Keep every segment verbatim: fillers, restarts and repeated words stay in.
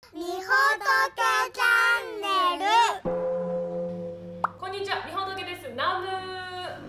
みほとけチャンネル。 こんにちは、みほとけです。ナム。はい、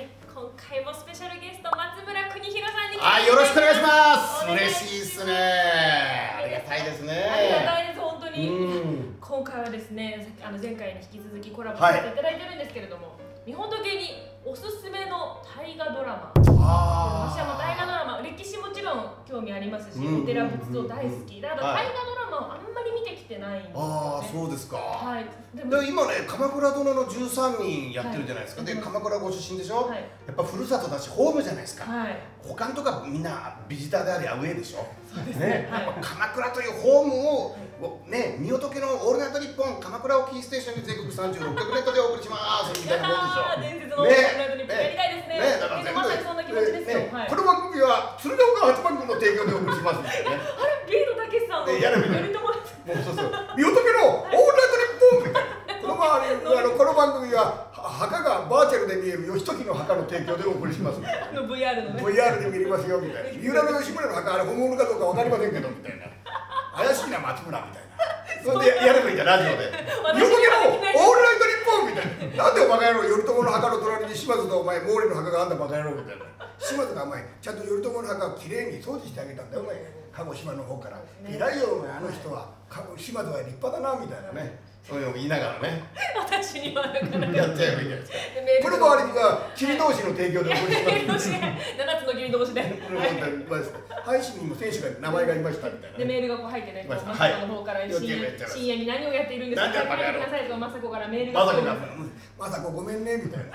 今回もスペシャルゲスト松村邦弘さんに。 はい、よろしくお願いします。嬉しいですね。ありがたいですね。 ありがたいです、本当に。今回はですね、あの前回に引き続きコラボさせていただいてるんですけれども、みほとけにおすすめの大河ドラマ。私はもう大河ドラマ、歴史もちろん興味ありますし、お寺仏像大好き。だから大河ドラマをあんまり見てきてないんですよね。 ああ、そうですか。 はい。 で今ね、鎌倉殿のじゅうさんにんやってるじゃないですか。で、鎌倉ご出身でしょ。やっぱふるさとだし、ホームじゃないですか。他のとかみんなビジターでありアウェーでしょ。ね、やっぱ鎌倉というホームをね、みほとけのオールナイトニッポン鎌倉をキーステーションに全国さんじゅうろっきょくネットでお送りしますみたいなもんでしょ。 伝説のオールナイトニッポンやりたいですね。 ね、だから全部まさにそんな気持ちですよ。 この番組は鶴岡八幡宮の提供でお送りしますみたいなね。 あれ、ビートたけしさんのやるみたいな。 頼朝。 もうそうそう。みほとけのオールナイトニッポンみたいな。この周りあのこの番組は墓がバーチャルで見える義時の墓の提供でお送りしますみたいな。 あの ブイアール のね。 ブイアール で見れますよみたいな。三浦の吉村の墓あれ本物かどうかわかりませんけどみたいな。怪しいな松村みたいな。それでやればいいんじゃんラジオで。みほとけのオールナイトニッポンみたいな。なんでおバカ野郎頼朝の墓の隣に島津とお前毛利の墓があんだバカ野郎みたいな。島津がお前ちゃんと頼朝の墓をきれいに掃除してあげたんだよお前。鹿児島の方から偉いよお前あの人は島津は立派だなみたいなね。そういうのを言いながらね。 私にはだからやってやるみたいですか。この周りには霧同士の提供でお送りします。 七つの霧同士で。 配信にも選手が名前がいましたみたいな。 でメールがこう入ってね、まさこの方から深夜に何をやっているんですか。書いてくださいとまさこからメールが来てます。 まさこごめんねみたいな。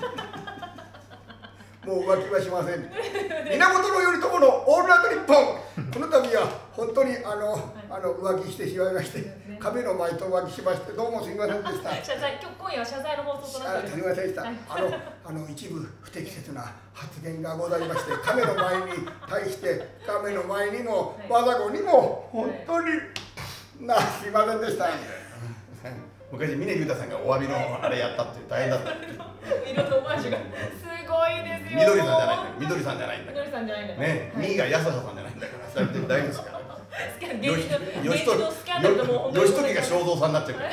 もう浮気はしません。源頼朝のオールナイトニッポン。この度は本当にあのあの浮気してしまいまして、亀の前と浮気しましてどうもすみませんでした。 謝罪、今日今夜は謝罪の放送となっております。 すみませんでした。あのあの一部不適切な発言がございまして、亀の前に対して亀の前にも政子にも本当になすみませんでした。昔峰竜太さんがお詫びのあれやったって大変だった。 いろんなオマージュがすごいですよ。 みどりさんじゃないんだ。みどりさんじゃないんだ。 みどりさんじゃないんだ。 ね、みーが安田さんじゃないんだから。大丈夫ですから。義時が正蔵さんになっちゃうから。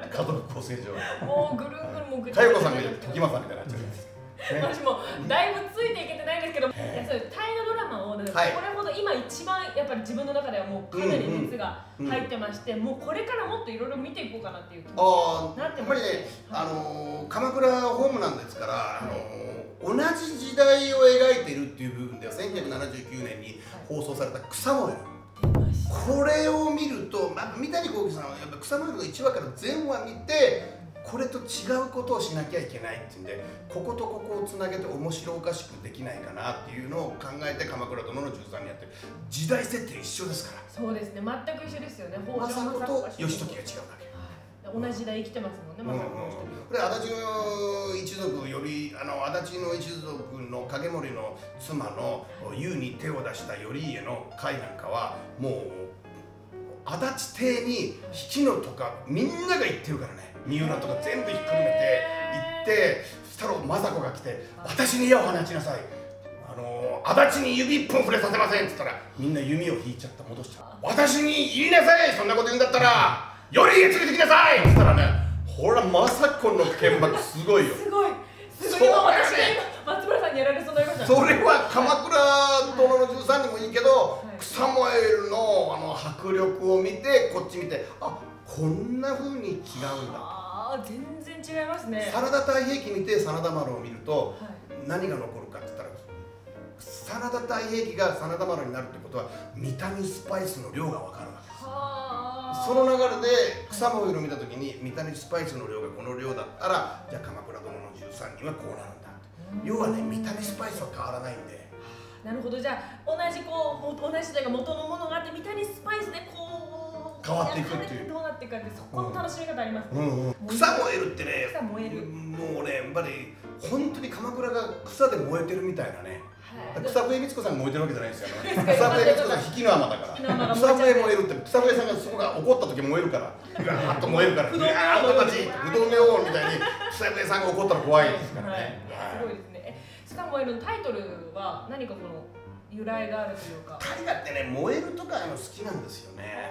家族構成上。 もうぐるんぐるんもぐるん。 佳代子さんが時政みたいになっちゃう。 私もだいぶついていけてないんですけど、大河ドラマをこれほど今一番やっぱり自分の中ではもうかなり熱が入ってまして、もうこれからもっといろいろ見ていこうかなっていう気持ちになってます。 やっぱりね、あの鎌倉ホームなんですから、あの同じ時代を描いているっていう部分ではせんきゅうひゃくななじゅうきゅうねんに放送された草燃える。これを見ると、まあ、三谷幸喜さんはやっぱ草燃えるのいちわから全話見て。これと違うことをしなきゃいけないっていうんで、こことここをつなげて面白おかしくできないかなっていうのを考えて鎌倉殿のじゅうさんにやってる。時代設定一緒ですから。 そうですね、全く一緒ですよね。 政子と義時が違うだけ。 同じ時代生きてますもんね、政子と義時。 これ足立の一族よりあの足立の一族の影森の妻の湯に手を出した頼家の回なんかはもう足立邸に引きのとかみんなが言ってるからね。三浦とか全部ひっくるめて行って、そしたら政子が来て「私に矢を放ちなさい」「あの足立に指一本触れさせません」っつったらみんな弓を引いちゃった戻しちゃった「私に言いなさいそんなこと言うんだったら頼家連れてきなさい」っつったらね、ほら政子の剣幕すごいよ。 すごいすごい。私が松村さんにやられそうになりました。 それは鎌倉殿のじゅうさんにもいいけど、草燃えるのあの迫力を見てこっち見て、あ、こんな風に違うんだ。 全然違いますね。 真田太平記見て真田丸を見ると、はい、何が残るかって言ったら真田太平記が真田丸になるってことは見た目スパイスの量が分かるわけです。その流れで草燃えるを見た時に三谷スパイスの量がこの量だったらじゃあ鎌倉殿のじゅうさんにはこうなるんだ。要はね、見た目スパイスは変わらないんで。 なるほど。じゃあ同じこう同じというか元のものがあって三谷スパイスでこう変わっていくっていう。 どうなっていくかってそこの楽しみ方ありますね。 草燃えるってね、 草燃える。 もうね、やっぱり本当に鎌倉が草で燃えてるみたいなね。草笛光子さんが燃えてるわけじゃないですよ。草笛光子さん引きの天だから。草笛燃えるって草笛さんがそこが怒った時燃えるから、ガーッと燃えるから。うわー、俺たちうどん明王みたいに草笛さんが怒ったら怖いですからね。 すごいですね。草燃えるのタイトルは何かこの由来があるというか。 大河ってね、燃えるとか好きなんですよね。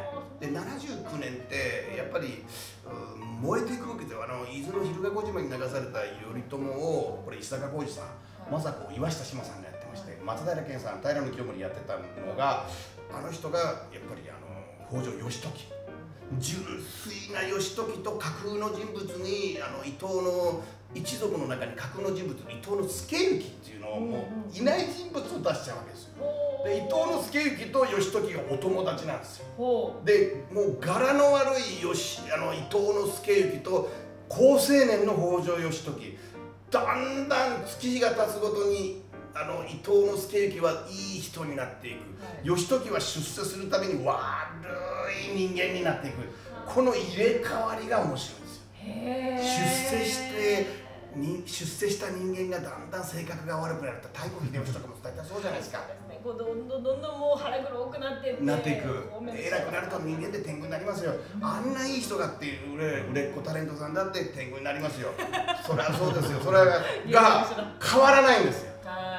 でななじゅうきゅうねんってやっぱり燃えていくわけですよ。あの伊豆の日向小島に流された頼朝をこれ石坂浩二さん、政子岩下志麻さんがやってまして、松平健さん、平清盛やってたのが、あの人がやっぱりあの北条義時、純粋な義時と架空の人物にあの伊藤の一族の中に架空の人物、伊藤の助行っていうのをもういない人物を出しちゃうわけですよ。で伊藤の助行と義時がお友達なんですよ。でもう柄の悪い義あの伊藤の助行と好青年の北条義時、だんだん月日が経つごとにあの伊藤の助行はいい人になっていく、はい、義時は出世するために悪い人間になっていく、この入れ替わりが面白いんですよ。出世してに出世した人間がだんだん性格が悪くなると、太閤秀吉とかも大体そうじゃないですか。 こうどんどんどんどんもう腹黒くなってってなっていく。偉くなると人間って天狗になりますよ。あんないい人がっていう売れ売れっ子タレントさんだって天狗になりますよ。それはそうですよ。それが変わらないんですよ。 はい。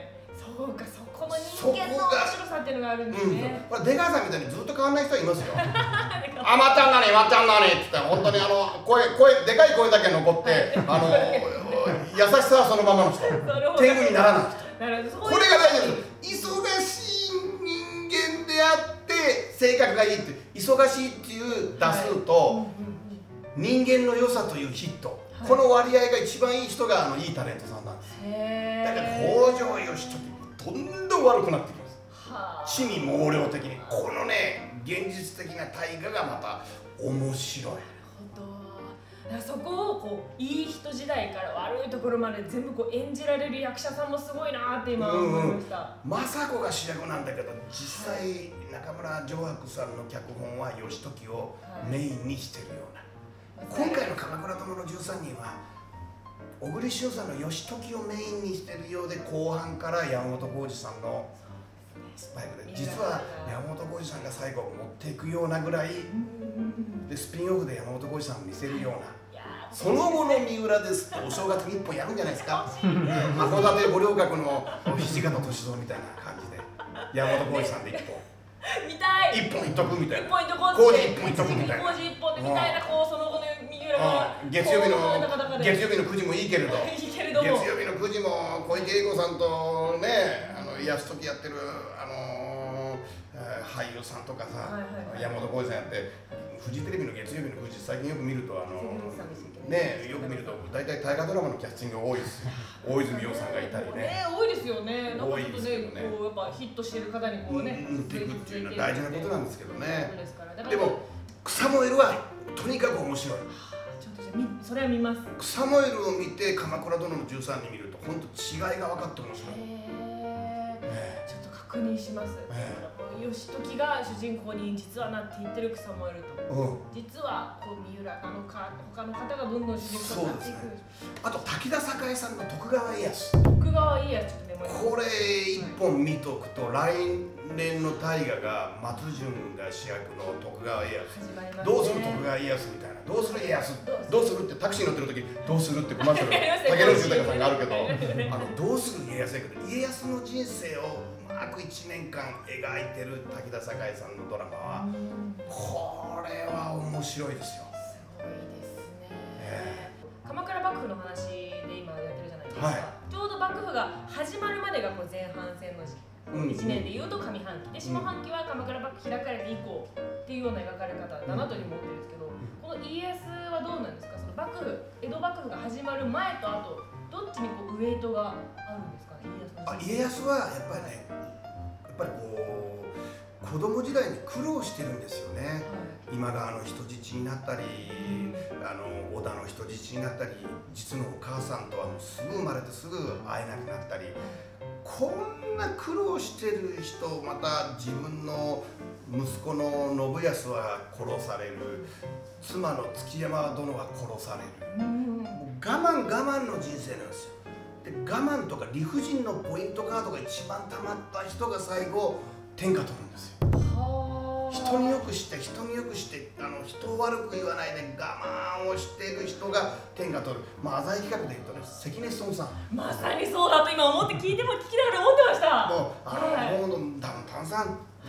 そうか、そこの人間の面白さっていうのがあるんですね。 これ出川さんみたいにずっと変わらない人はいますよ。あまちゃんなにまちゃんなにって言って本当にあの声声でかい声だけ残ってあの優しさはそのままの人。天狗にならない人。これが大事です。忙しい人間であって性格がいいって、忙しいっていう打数と人間の良さというヒット、この割合が一番いい人があのいいタレントさんなんです。だから北条義時どんどん悪くなってきます。地味猛量的にこのね現実的な大河がまた面白い。 そこをこういい人時代から悪いところまで全部こう演じられる役者さんもすごいなって今思いました。 政子が主役なんだけど、実際中村城伯さんの脚本は義時をメインにしてるような、今回の「鎌倉殿のじゅうさんにん」は小栗旬さんの義時をメインにしてるようで、後半から山本浩二さんのスパイクで、実は山本浩二さんが最後持っていくようなぐらいで、スピンオフで山本浩二さんを見せるような、その後の三浦ですってお正月に一本やるんじゃないですか。函館五稜郭の土方歳三みたいな感じで山本浩二さんで一本見たい、 一本いっとくみたいな、 工事一本いっとくみたいな、 工事一本でみたいな、こうその後の三浦が月曜日の月曜日のくじもいいけれど月曜日のくじも小池栄子さんとね、あの泰時やってるあの俳優さんとかさ、山本浩二さんやってフジテレビの月曜日のくじ最近よく見ると、あのねよく見ると大体大河ドラマのキャスティングが多いですよ。大泉洋さんがいたりね。 多いですよね。なんかちょっとね、こうやっぱヒットしてる方にこうね売っていくっていうのは大事なことなんですけどね。でも草燃えるはとにかく面白い。 ちょっとじゃあそれは見ます。 草燃えるを見て鎌倉殿のじゅうさんにん見ると本当違いが分かって面白い。 ちょっと確認します。義時が主人公に実はなっていってる草燃えると、うん、実はこう三浦なのか他の方がどんどん主人公になっていく。あと滝田栄さんの徳川家康。 徳川家康ちょっとメモります。 これ一本見とくと、来年の大河が松潤が主役の徳川家康、どうする徳川家康みたいな、どうする家康どうするってタクシー乗ってる時どうするってコマーシャル竹野内豊さんがあるけどあのどうする家康やけど、家康の人生をうまくいちねんかん描いてる滝田栄さんのドラマはこれは面白いですよ。 すごいですね、えー、鎌倉幕府の話で今やってるじゃないですか、はい、ちょうど幕府が始まるまでがこう前半戦の時期、いちねんでいうと上半期で、下半期は鎌倉幕府開かれて以降っていうような描かれ方だなというふうに思ってるんですけど、この家康はどうなんですか。その幕府江戸幕府が始まる前と後どっちにこうウェイトがあるんですかね。 家康はやっぱりね、やっぱりこう子供時代に苦労してるんですよね、はい、今川の人質になったり、あの織田の人質になったり、実のお母さんとはもうすぐ生まれてすぐ会えなくなったり、こんな苦労してる人、また自分の息子の信康は殺される、妻の築山殿は殺される、もう我慢我慢の人生なんですよ。で我慢とか理不尽のポイントカードが一番たまった人が最後天下取るんですよ。人によくして人によくしてあの人を悪く言わないで我慢をしている人が天下取る。まあ浅井企画で言うとね、関根勤さん、 まさにそうだと今思って聞いても聞きながら思ってました。 もうあの、はい、もうダウンタウンさん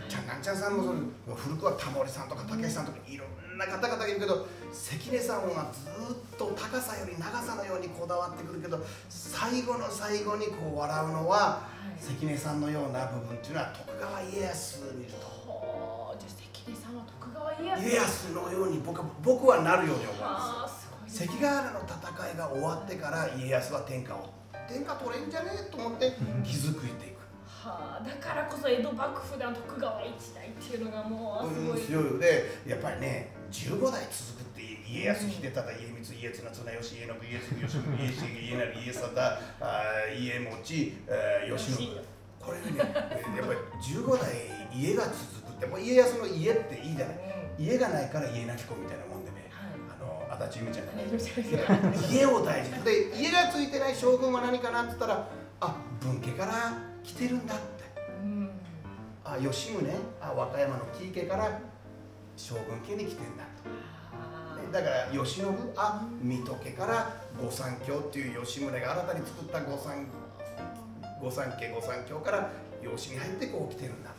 ちゃんなんちゃんさんもそう、古くはタモリさんとかたけしさんとかいろんな方々がいるけど、関根さんはずっと高さより長さのようにこだわってくるけど、最後の最後にこう笑うのは、はい、関根さんのような部分っていうのは徳川家康見ると。 はあ、じゃあ関根さんは徳川家康。 家康のように僕は僕はなるように思います。関ヶ原の戦いが終わってから家康は天下を天下取れんじゃねえと思って築いていく。 はあ、だからこそ江戸幕府では徳川一代っていうのがもうすごい、うん、 強いよ。でやっぱりねじゅうごだい続くって家康秀忠家光家綱綱吉家信家継吉宗家重家成家定家茂慶慶喜。これねやっぱりじゅうごだい家が続くって、もう家康の家っていいじゃない、うん、家がないから家なき子みたいなもんでね、はい、あの足立由美ちゃんがね家を大事で、家がついてない将軍は何かなって言ったら、あ、分家から来てるんだって、うん、あ、吉宗、あ、和歌山の紀伊家から将軍家に来てんだと。だから慶喜、あ、水戸家から御三家っていう吉宗が新たに作った御三御三家御三家から養子に入ってこう来てるんだって。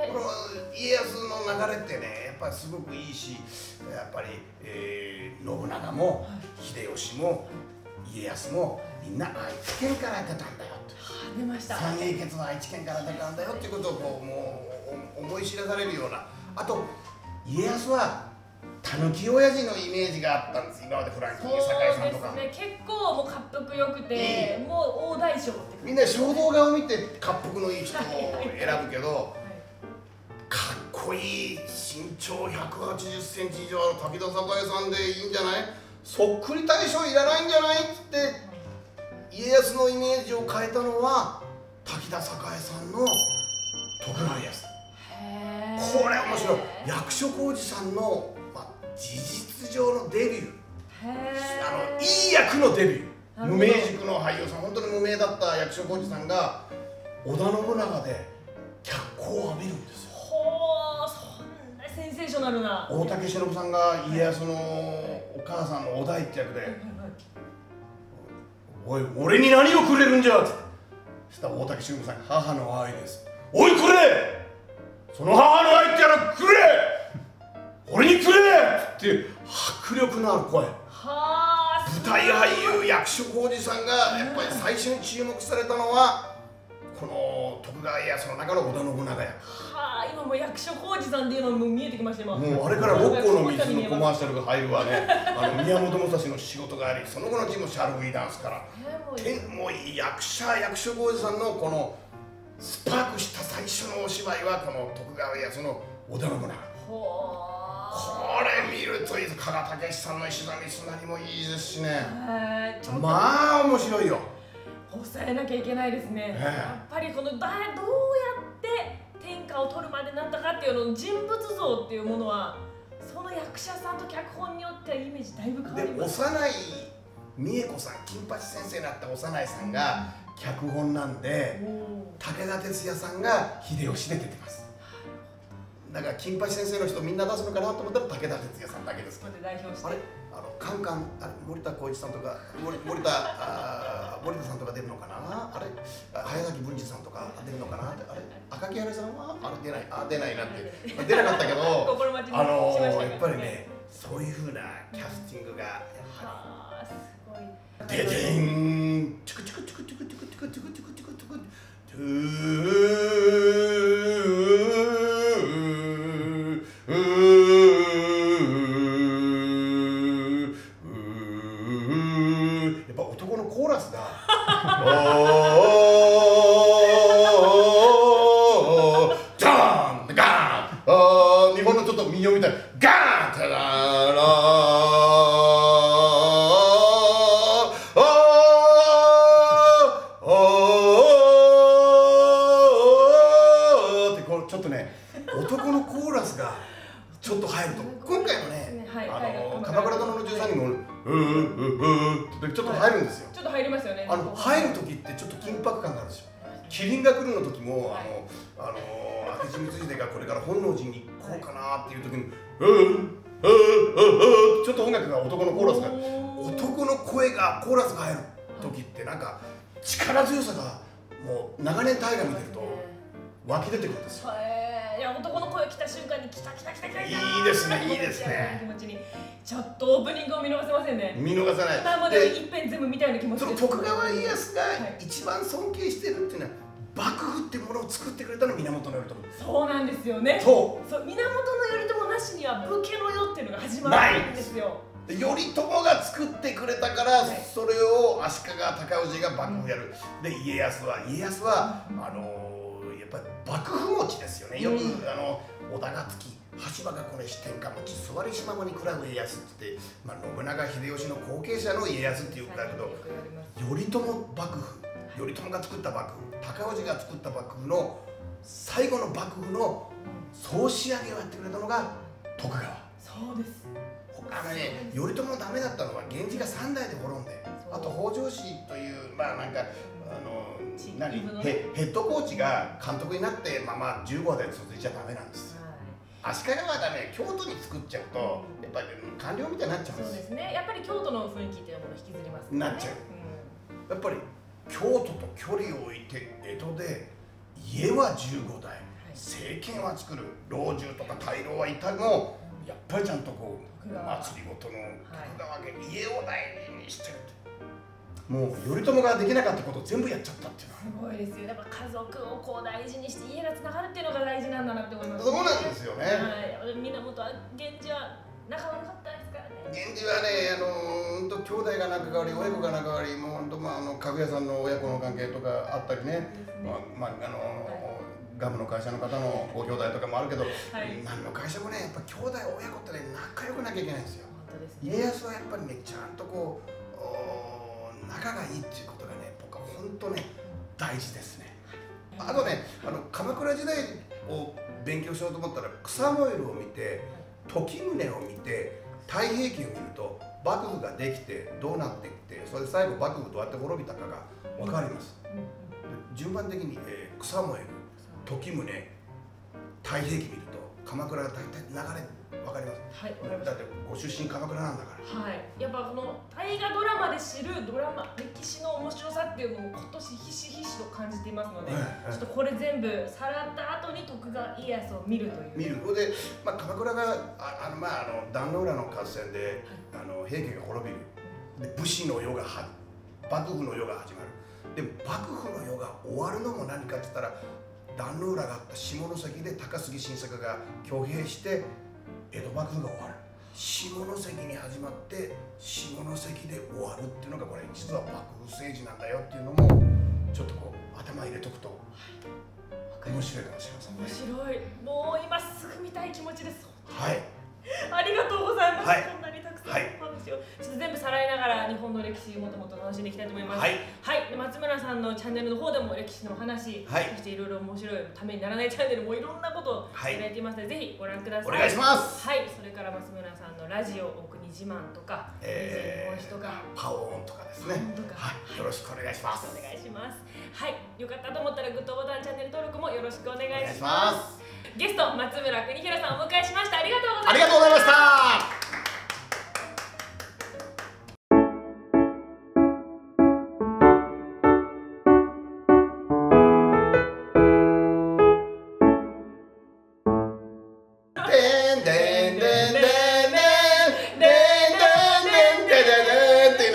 この家康の流れってね、やっぱりすごくいいし、やっぱり、えー、信長も秀吉も家康もみんな愛知県から出たんだよと。 出ました。 三英傑は愛知県から出たんだよっていうことをこうもう思い知らされるような。あと家康はたぬき親父のイメージがあったんです。今までフランキー酒井さんとか。 そうですね、結構もう滑腹よくて、もう大大将ってみんな衝動画を見て滑腹のいい人を選ぶけど、かっこいい身長ひゃくはちじゅっセンチ以上ある滝田栄さんでいいんじゃない、そっくり大将いらないんじゃないって家康のイメージを変えたのは滝田栄さんの徳川家康。これ面白い。役所広司さんの事実上のデビュー、あのいい役のデビュー、無名塾の俳優さん、本当に無名だった役所広司さんが織田信長で脚光を浴びるんですよ。 ほう、そんなセンセーショナルな。 大竹しのぶさんが家康のお母さんのお代って役で「おい、俺に何をくれるんじゃ」ってそしたら大竹しのぶさんが「母の愛です」「おいくれ、その母の愛ってやらくれ、俺にくれ!」っていう迫力のある声。はあ、舞台俳優役所広司さんがやっぱり最初に注目されたのはこの徳川家康の中の織田信長や。 はあ、今もう役所広司さんっていうのも見えてきました今。 もうあれから六甲の水のコマーシャルが入るわね。あの宮本武蔵の仕事があり、その後のチームシャルウィーダンスから、もう役者役所広司さんのこのスパークした最初のお芝居はこの徳川家康の織田信長。これ見るといいです。加賀武さんの石田三成もいいですしね。まあ面白いよ。 抑えなきゃいけないですね。やっぱりこのだどうやって天下を取るまでなったかっていうの人物像っていうものはその役者さんと脚本によってはイメージだいぶ変わります。 で幼い美恵子さん、金八先生になった幼いさんが脚本なんで、武田鉄矢さんが秀吉で出てます。だから金八先生の人みんな出すのかなと思ったら武田鉄矢さんだけですけど、あれあのカンカンあれ森田浩一さんとか森森田あ森田さんとか出るのかな、あれ早崎文治さんとか出るのかな、あれ赤木あれさんはあれ出ない、あ出ないなって出なかったけどあのやっぱりねそういうふうなキャスティングがやっぱりででんチクチクチクチクチクチクチクチクチクチクトゥやっぱ男のコーラスがダーンガーン、日本のちょっと民謡みたいなガーンタララちょっとね男のコーラスがちょっと入ると、今回のねあの鎌倉殿のじゅうさんにんもうーうーってちょっと入るんですよ。 ちょっと入りますよね。 あの入る時ってちょっと緊迫感があるんですよ。麒麟が来るの時もあのあの明智光秀がこれから本能寺に行こうかなっていう時にうーうーうーちょっと音楽が男のコーラスが男の声がコーラスが入る時ってなんか力強さがもう長年大河見てると湧き出てくるんですよ。 いや男の声来た瞬間に来た来た来た来た来た。 いいですね、いいですね。 気持ちにちょっとオープニングを見逃せませんね。 見逃さない。 今まで一遍全部見たような気持ちそのです。 徳川家康が一番尊敬してるっていうのは、幕府ってものを作ってくれたの源頼朝。 そうなんですよね。 そう。 そう、源頼朝なしには武家の世っていうのが始まるんですよ。 頼朝が作ってくれたから、はい、それを足利尊氏が幕府やる、うん、で家康は家康は、うん、あのー、やっぱり幕府持ちですよね。よく、うん、あの織田がつき羽柴がこれ四天下持ち座りしままに食らう家康って言って、まあ、信長秀吉の後継者の家康っていうくらいだけど、頼朝幕府、頼朝が作った幕府、高氏が作った幕府の最後の幕府の総仕上げをやってくれたのが徳川。 そうです。 あのね、頼朝ダメだったのは源氏がさん代で滅んで、あと北条氏というまあなんかあの何ヘヘッドコーチが監督になってまあまあじゅうご代続いちゃダメなんですよ。足利はダメ、京都に作っちゃうとやっぱり官僚みたいになっちゃうんです。 そうですね。やっぱり京都の雰囲気っていうものを引きずりますね。 なっちゃう。うん、やっぱり京都と距離を置いて江戸で家はじゅうご代、はい、政権は作る、老中とか大老はいたもやっぱりちゃんとこう祭りごとの徳川家、家を大事にしてるって。もう頼朝ができなかったことを全部やっちゃったっていうのはすごいですよ。やっぱ家族をこう大事にして家がつながるっていうのが大事なんだなって思います、 ね、そうなんですよね。 はい、源は源氏は仲悪かったですからね。 源氏はね、あの本当兄弟が仲変わり、親子が仲変わり、もう本当まああの家具屋さんの親子の関係とかあったりね、まああの、はい、ガムの会社の方のご兄弟とかもあるけど、はい、何の会社もね、やっぱ兄弟親子ってね仲良くなきゃいけないんですよ。本当ですね。家康はやっぱりねちゃんとこう仲がいいっていうことがね、僕は本当ね大事ですね。あとね、あの鎌倉時代を勉強しようと思ったら草燃えるを見て、時宗を見て、太平記を見ると幕府ができてどうなっていって、それで最後幕府どうやって滅びたかが分かります。順番的に、えー、草燃える、時宗、太平記見ると鎌倉が大体流れ分かります。はい、分かります。だってご出身鎌倉なんだから。 はい。やっぱこの大河ドラマで知るドラマ歴史の面白さっていうのを今年ひしひしと感じていますので、はいはい、ちょっとこれ全部さらった後に徳川家康を見るという。 見る。それで、まあ、鎌倉がああのまああの壇ノ浦の合戦で、はい、あの平家が滅びる。で武士の世がは幕府の世が始まる。で幕府の世が終わるのも何かって言ったら、壇ノ浦があった下関で高杉晋作が挙兵して江戸幕府が終わる。下関に始まって下関で終わるっていうのがこれ実は幕府政治なんだよっていうのもちょっとこう頭入れとくと面白いかもしれませんね。 面白い。もう今すぐ見たい気持ちです。 はい。 ありがとうございます。 はい、 こんなにたくさんお話を、はい、ちょっと全部さらいながら日本の歴史をもっともっと楽しんでいきたいと思います。はい。はい。で松村さんのチャンネルの方でも歴史のお話、はい、そしていろいろ面白いためにならないチャンネルもいろんなことをいただいていますので、はい、ぜひご覧ください。 お願いします。 はい。それから松村さんのラジオお国自慢とか、えー、日本史とか、 パオーンとかですね。はい。よろしくお願いします。 お願いします。はい。よかったと思ったらグッドボタン、チャンネル登録もよろしくお願いします。ゲスト松村邦弘さんをお迎えしました。ありがとうございました。 ありがとうございました。